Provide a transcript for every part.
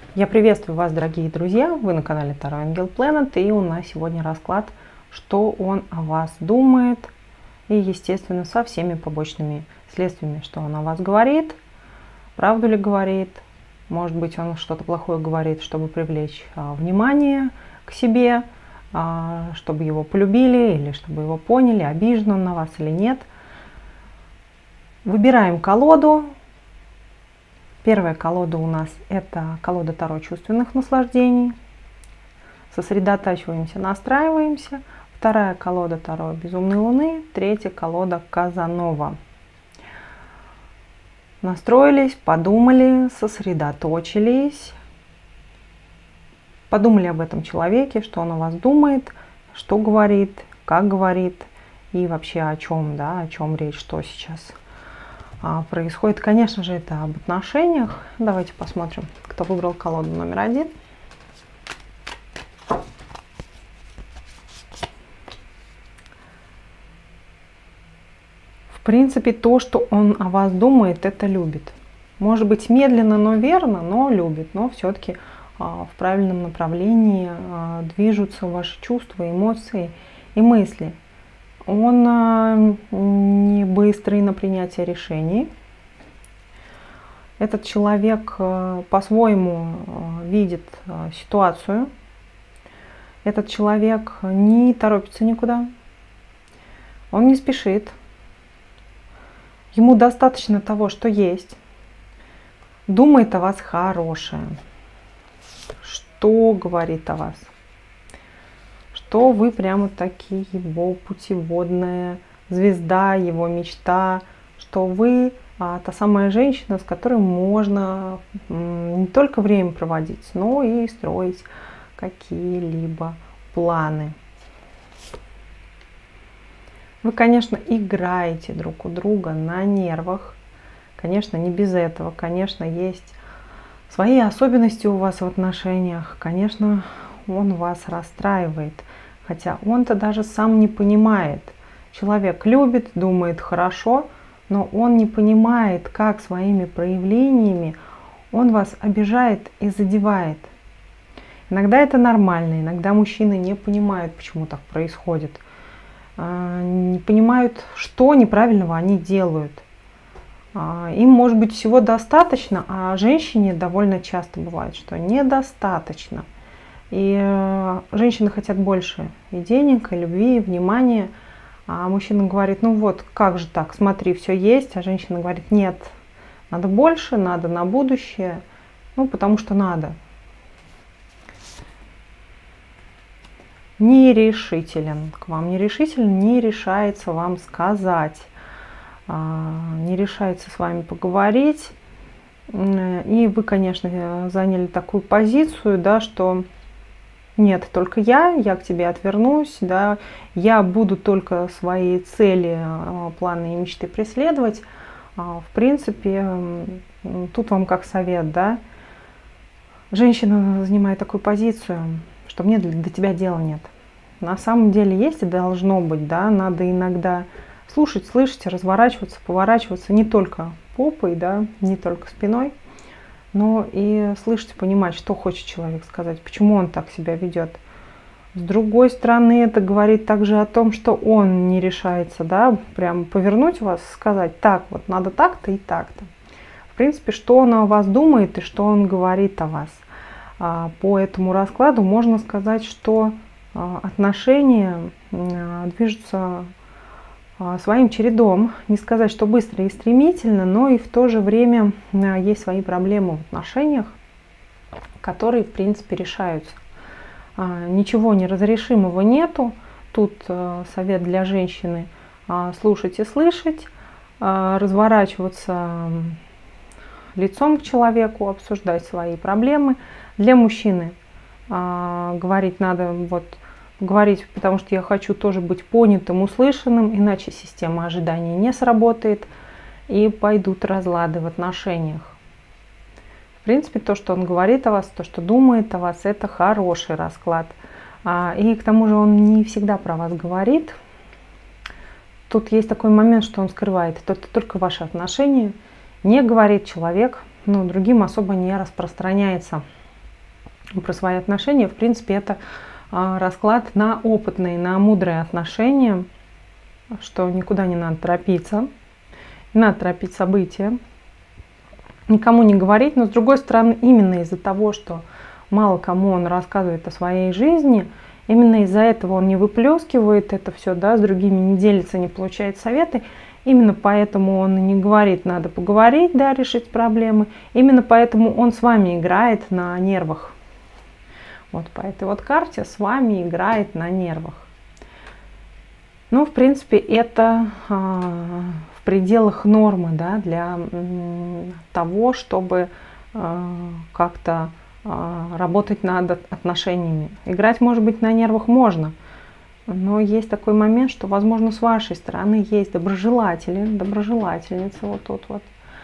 Я приветствую вас, дорогие друзья! Вы на канале Таро Ангел Planet, и у нас сегодня расклад, что он о вас думает, и, естественно, со всеми побочными следствиями, что он о вас говорит, правду ли говорит, может быть, он что-то плохое говорит, чтобы привлечь внимание к себе, чтобы его полюбили, или чтобы его поняли, обижен он на вас или нет. Выбираем колоду. Первая колода у нас это колода Таро чувственных наслаждений. Сосредотачиваемся, настраиваемся. Вторая колода Таро безумной луны. Третья колода Казанова. Настроились, подумали, сосредоточились. Подумали об этом человеке, что он о вас думает, что говорит, как говорит и вообще о чем, да, о чем речь, что сейчас происходит. Конечно же, это об отношениях. Давайте посмотрим, кто выбрал колоду номер 1. В принципе, то, что он о вас думает, это любит. Может быть, медленно, но верно, но любит. Но все-таки в правильном направлении движутся ваши чувства, эмоции и мысли. Он не быстрый на принятие решений. Этот человек по-своему видит ситуацию. Этот человек не торопится никуда. Он не спешит. Ему достаточно того, что есть. Думает о вас хорошее. Что говорит о вас? Что вы прямо таки его путеводная звезда, его мечта, что вы та самая женщина, с которой можно не только время проводить, но и строить какие-либо планы. Вы, конечно, играете друг у друга на нервах, конечно, не без этого, конечно, есть свои особенности у вас в отношениях, конечно, он вас расстраивает. Хотя он-то даже сам не понимает. Человек любит, думает хорошо, но он не понимает, как своими проявлениями он вас обижает и задевает. Иногда это нормально, иногда мужчины не понимают, почему так происходит. Не понимают, что неправильного они делают. Им, может быть, всего достаточно, а женщине довольно часто бывает, что недостаточно. И женщины хотят больше и денег, и любви, и внимания. А мужчина говорит, ну вот, как же так, смотри, все есть. А женщина говорит, нет, надо больше, надо на будущее. Ну, потому что надо. Нерешителен к вам, нерешителен, не решается вам сказать, не решается с вами поговорить. И вы, конечно, заняли такую позицию, да, что нет, только я к тебе отвернусь, да, я буду только свои цели, планы и мечты преследовать. В принципе, тут вам как совет, да, женщина занимает такую позицию, что мне до тебя дела нет. На самом деле есть и должно быть, да, надо иногда слушать, слышать, разворачиваться, поворачиваться не только попой, да, не только спиной, но и слышать, понимать, что хочет человек сказать, почему он так себя ведет. С другой стороны, это говорит также о том, что он не решается, да, прям повернуть вас, сказать, так, вот надо так-то и так-то. В принципе, что он о вас думает и что он говорит о вас. По этому раскладу можно сказать, что отношения движутся своим чередом. Не сказать, что быстро и стремительно, но и в то же время есть свои проблемы в отношениях, которые, в принципе, решаются. Ничего неразрешимого нету. Тут совет для женщины слушать и слышать, разворачиваться лицом к человеку, обсуждать свои проблемы. Для мужчины говорить надо говорить, потому что я хочу тоже быть понятым, услышанным, иначе система ожиданий не сработает и пойдут разлады в отношениях. В принципе, то, что он говорит о вас, то, что думает о вас, это хороший расклад. И к тому же он не всегда про вас говорит. Тут есть такой момент, что он скрывает. Это только ваши отношения. Не говорит человек, но другим особо не распространяется. про свои отношения. В принципе, это расклад на опытные, на мудрые отношения, что никуда не надо торопиться, не надо торопить события, никому не говорить. Но с другой стороны, именно из-за того, что мало кому он рассказывает о своей жизни, именно из-за этого он не выплескивает это все, да, с другими не делится, не получает советы. Именно поэтому он и не говорит, надо поговорить, да, решить проблемы. Именно поэтому он с вами играет на нервах. Вот по этой вот карте с вами играет на нервах. Ну, в принципе, это в пределах нормы, да, для того, чтобы как-то работать над отношениями. Играть, может быть, на нервах можно, но есть такой момент, что, возможно, с вашей стороны есть доброжелатели, доброжелательницы вот тут вот,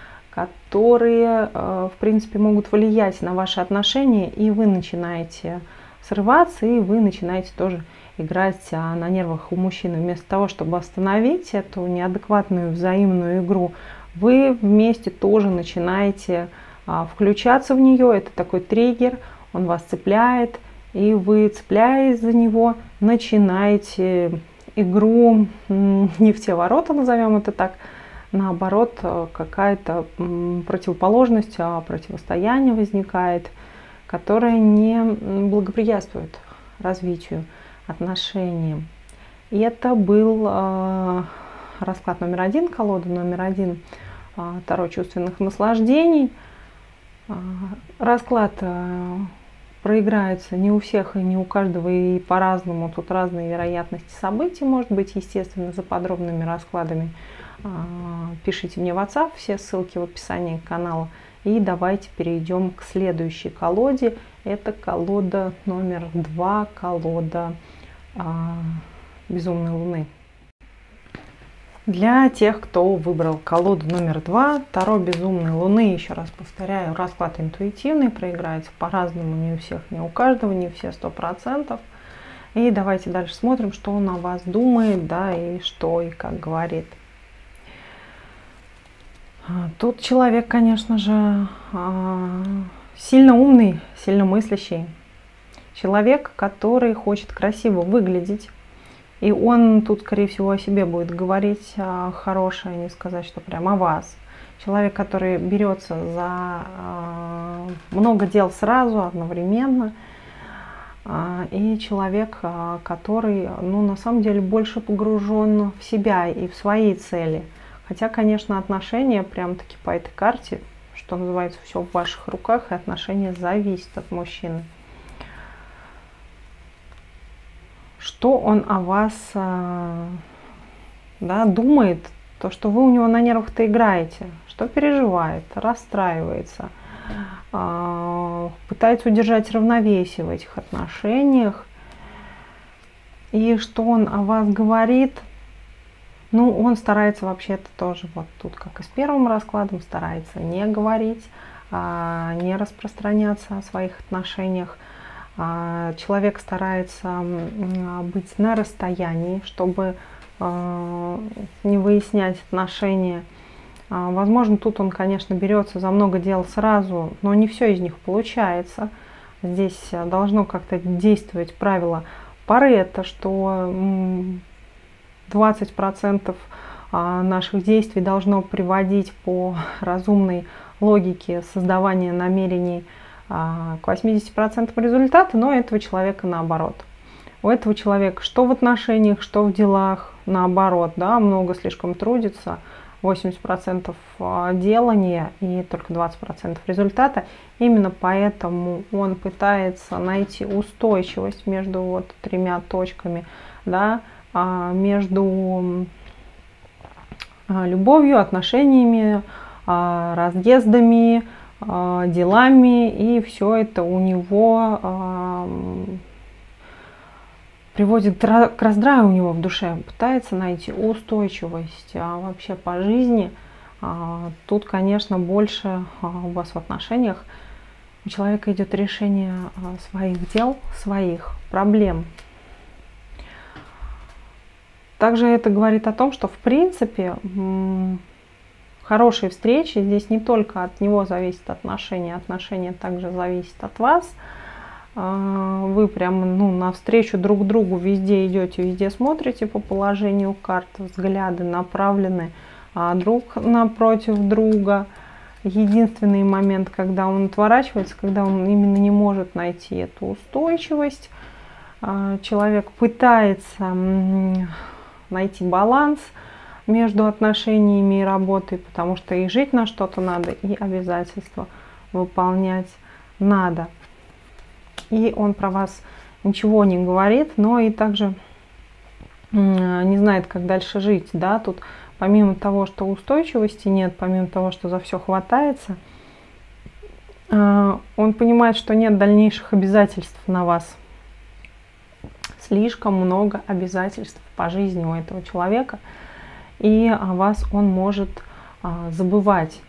которые, в принципе, могут влиять на ваши отношения, и вы начинаете срываться, и вы начинаете тоже играть на нервах у мужчины. Вместо того, чтобы остановить эту неадекватную взаимную игру, вы вместе тоже начинаете включаться в нее. Это такой триггер, он вас цепляет, и вы, цепляясь за него, начинаете игру не в те ворота, назовем это так, наоборот, какая-то противоположность, противостояние возникает, которое не благоприятствует развитию отношений. И это был расклад номер 1, колода номер 1, Таро чувственных наслаждений. Расклад проиграется не у всех и не у каждого, и по-разному. Тут разные вероятности событий, может быть, естественно, за подробными раскладами пишите мне в WhatsApp, все ссылки в описании канала. И давайте перейдем к следующей колоде. Это колода номер 2, колода Безумной Луны. Для тех, кто выбрал колоду номер 2, Таро Безумной Луны, еще раз повторяю, расклад интуитивный, проиграется по-разному, не у всех, не у каждого, не все 100%. И давайте дальше смотрим, что он о вас думает, да, и что и как говорит. Тут человек, конечно же, сильно умный, сильно мыслящий. Человек, который хочет красиво выглядеть. И он тут, скорее всего, о себе будет говорить хорошее, не сказать, что прям о вас. Человек, который берется за много дел сразу, одновременно. И человек, который, ну, на самом деле, больше погружен в себя и в свои цели. Хотя, конечно, отношения прям-таки по этой карте, что называется, все в ваших руках, и отношения зависят от мужчины. Что он о вас, да, думает, то, что вы у него на нервах-то играете, что переживает, расстраивается, пытается удержать равновесие в этих отношениях, и что он о вас говорит. Ну, он старается вообще-то тоже, вот тут, как и с первым раскладом, старается не говорить, не распространяться о своих отношениях. Человек старается быть на расстоянии, чтобы не выяснять отношения. Возможно, тут он, конечно, берется за много дел сразу, но не все из них получается. Здесь должно как-то действовать правило Паретто, что 20% наших действий должно приводить по разумной логике создавания намерений к 80% результата, но этого человека наоборот. У этого человека что в отношениях, что в делах, наоборот, да, много слишком трудится, 80% делания и только 20% результата. Именно поэтому он пытается найти устойчивость между вот тремя точками, да, между любовью, отношениями, разъездами, делами, и все это у него приводит к раздраю у него в душе, пытается найти устойчивость вообще по жизни. Тут, конечно, больше у вас в отношениях у человека идет решение своих дел, своих проблем. Также это говорит о том, что в принципе хорошие встречи, здесь не только от него зависят отношения, отношения также зависят от вас. вы прямо навстречу друг другу везде идете, везде смотрите по положению карт, взгляды направлены друг напротив друга. Единственный момент, когда он отворачивается, когда он именно не может найти эту устойчивость. Человек пытается найти баланс между отношениями и работой, потому что и жить на что-то надо, и обязательства выполнять надо. И он про вас ничего не говорит, но и также не знает, как дальше жить. Да? Тут помимо того, что устойчивости нет, помимо того, что за все хватается, он понимает, что нет дальнейших обязательств на вас. Слишком много обязательств по жизни у этого человека, и о вас он может забывать.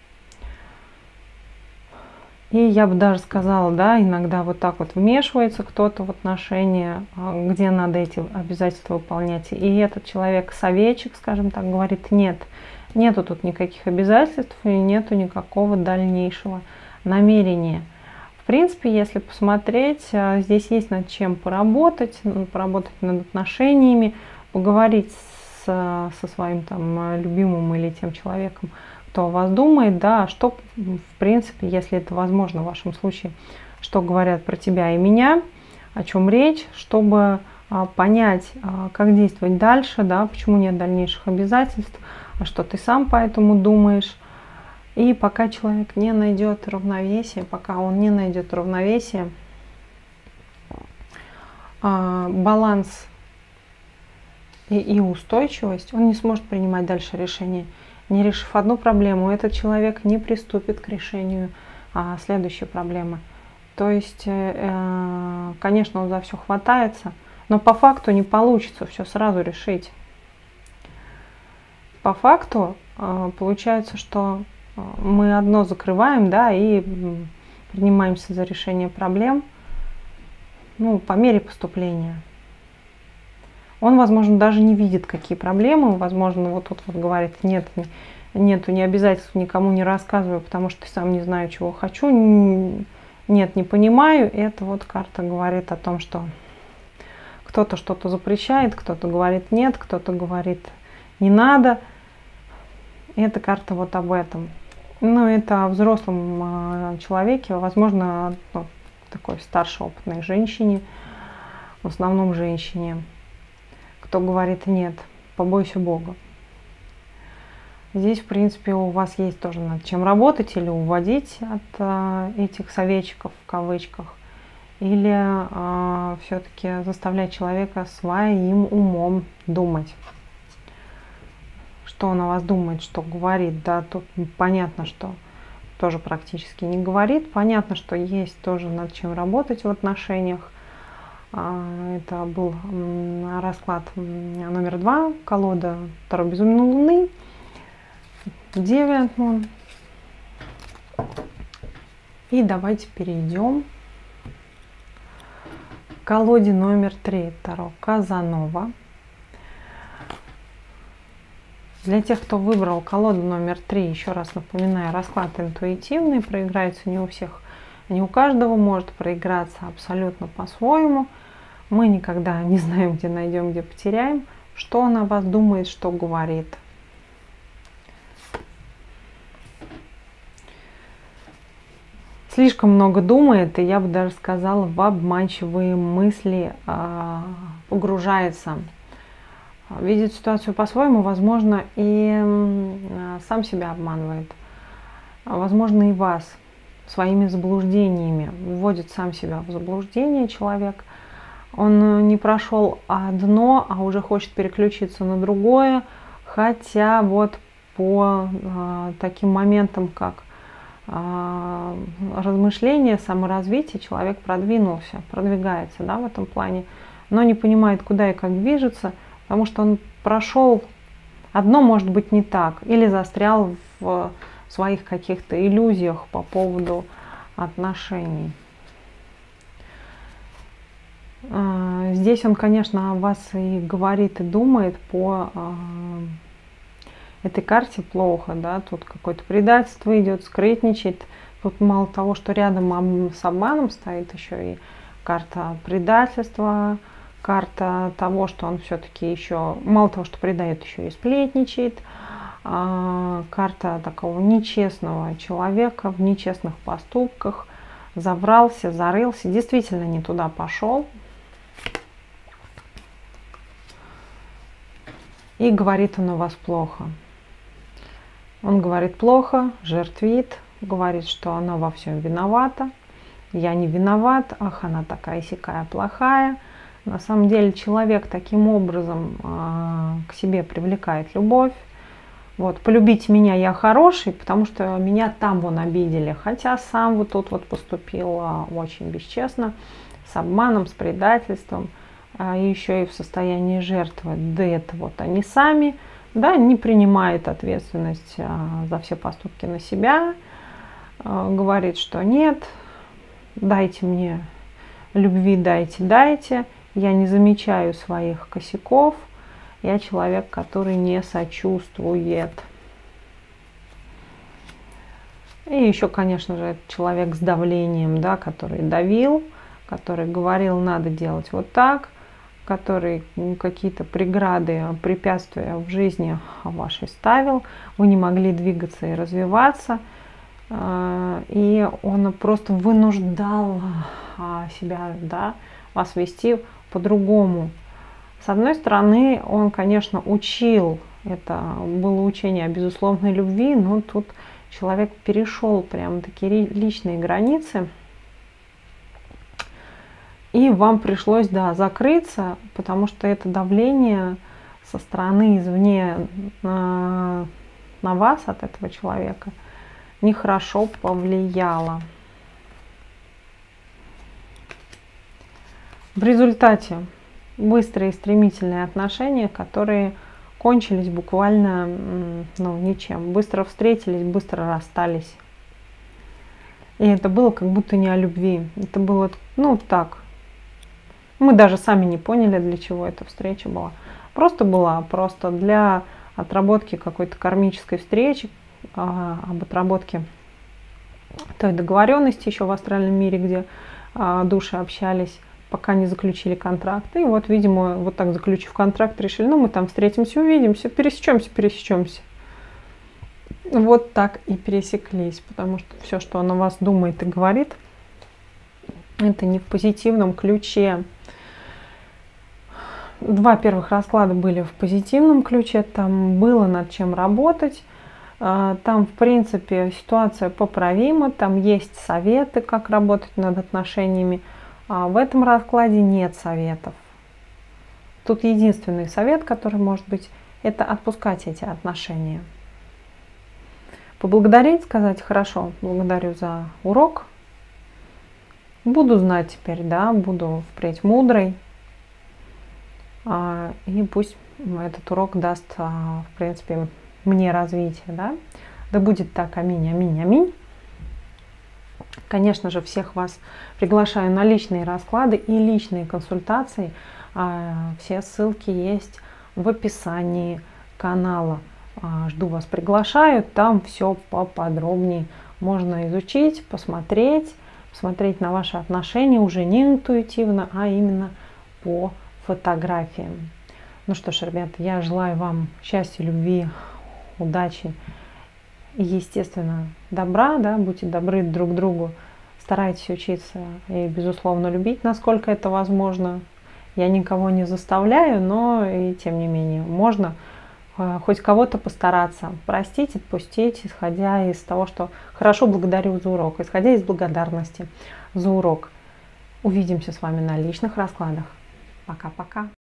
И я бы даже сказала, да, иногда вот так вот вмешивается кто-то в отношения, где надо эти обязательства выполнять. И этот человек, советчик, скажем так, говорит, нету тут никаких обязательств и нету никакого дальнейшего намерения. В принципе, если посмотреть, здесь есть над чем поработать над отношениями, поговорить со своим там любимым или тем человеком, кто о вас думает, да, что, в принципе, если это возможно в вашем случае, что говорят про тебя и меня, о чем речь, чтобы понять, как действовать дальше, да, почему нет дальнейших обязательств, что ты сам по этому думаешь. И пока человек не найдет равновесие, баланс и устойчивость, он не сможет принимать дальше решения. Не решив одну проблему, этот человек не приступит к решению следующей проблемы. То есть, конечно, он за все хватается, но по факту не получится все сразу решить. По факту получается, что мы одно закрываем, да, и принимаемся за решение проблем, по мере поступления. Он, возможно, даже не видит, какие проблемы, возможно, вот тут вот говорит, нету ни обязательств, никому не рассказываю, потому что сам не знаю, чего хочу, нет, не понимаю. Это вот карта говорит о том, что кто-то что-то запрещает, кто-то говорит нет, кто-то говорит не надо. Эта карта вот об этом. Это о взрослом человеке, возможно, такой старшей опытной женщине, в основном женщине, кто говорит нет, побойся Бога. Здесь, в принципе, у вас есть тоже над чем работать или уводить от этих советчиков в кавычках, или все-таки заставлять человека своим умом думать. Что он о вас думает, что говорит, да, тут понятно, что тоже практически не говорит, понятно, что есть тоже над чем работать в отношениях. Это был расклад номер 2, колода Таро Безумной Луны, Девиант Мун. И давайте перейдем к колоде номер 3, Таро Казанова. Для тех, кто выбрал колоду номер 3, еще раз напоминаю, расклад интуитивный, проиграется не у всех, не у каждого, может проиграться абсолютно по-своему. Мы никогда не знаем, где найдем, где потеряем. Что он о вас думает, что говорит. Слишком много думает, и я бы даже сказала, в обманчивые мысли погружается. Видит ситуацию по-своему, возможно, и сам себя обманывает. Возможно, и вас своими заблуждениями. Вводит сам себя в заблуждение человек. Он не прошел одно, а уже хочет переключиться на другое. Хотя вот по таким моментам, как размышление, саморазвитие, человек продвигается, да, в этом плане, но не понимает, куда и как движется, потому что он прошел одно, может быть, не так, или застрял в своих каких-то иллюзиях по поводу отношений. Здесь он, конечно, о вас и говорит, и думает по этой карте плохо, да, тут какое-то предательство идет, скрытничает. Тут мало того, что рядом с обманом стоит, еще и карта предательства, карта того, что он все-таки еще, мало того, что предает, еще и сплетничает. Карта такого нечестного человека в нечестных поступках. Заврался, зарылся, действительно не туда пошел. И говорит он о вас плохо. Он говорит плохо, жертвит, говорит, что она во всем виновата. Я не виноват, ах, она такая-сякая плохая. На самом деле человек таким образом к себе привлекает любовь. Вот, полюбите меня, я хороший, потому что меня там вон обидели. Хотя сам вот тут вот поступил очень бесчестно, с обманом, с предательством, и еще и в состоянии жертвы. Да это вот они сами, да, не принимает ответственность за все поступки на себя, говорит, что нет, дайте мне любви, дайте, я не замечаю своих косяков. Я человек, который не сочувствует. И еще, конечно же, это человек с давлением, да, который давил, который говорил, надо делать вот так, который какие-то преграды, препятствия в жизни вашей ставил. Вы не могли двигаться и развиваться. И он просто вынуждал себя, да, вас вести по-другому. С одной стороны, он, конечно, учил, это было учение о безусловной любви, но тут человек перешел прямо такие личные границы, и вам пришлось, да, закрыться, потому что это давление со стороны извне на вас от этого человека нехорошо повлияло. В результате быстрые и стремительные отношения, которые кончились буквально ничем. Быстро встретились, быстро расстались. И это было как будто не о любви. Это было, так. Мы даже сами не поняли, для чего эта встреча была. Просто для отработки какой-то кармической встречи, об отработке той договоренности еще в астральном мире, где души общались, пока не заключили контракт. И вот, видимо, вот так заключив контракт, решили, мы там встретимся, увидимся, пересечемся. Вот так и пересеклись, потому что все, что он о вас думает и говорит, это не в позитивном ключе. Два первых расклада были в позитивном ключе, там было над чем работать. Там, в принципе, ситуация поправима, там есть советы, как работать над отношениями. А в этом раскладе нет советов. Тут единственный совет, который может быть, это отпускать эти отношения. Поблагодарить, сказать, хорошо, благодарю за урок. Буду знать теперь, да, буду впредь мудрой. И пусть этот урок даст, в принципе, мне развитие, да. Да будет так, аминь, аминь, аминь. Конечно же, всех вас приглашаю на личные расклады и личные консультации. Все ссылки есть в описании канала. Жду вас, приглашаю. Там все поподробнее можно изучить, посмотреть на ваши отношения уже не интуитивно, а именно по фотографиям. Ну что ж, ребята, я желаю вам счастья, любви, удачи и, естественно, добра, да, будьте добры друг к другу, старайтесь учиться и, безусловно, любить, насколько это возможно. Я никого не заставляю, но и тем не менее можно хоть кого-то постараться простить, отпустить, исходя из того, что хорошо, благодарю за урок, исходя из благодарности за урок. Увидимся с вами на личных раскладах. Пока-пока.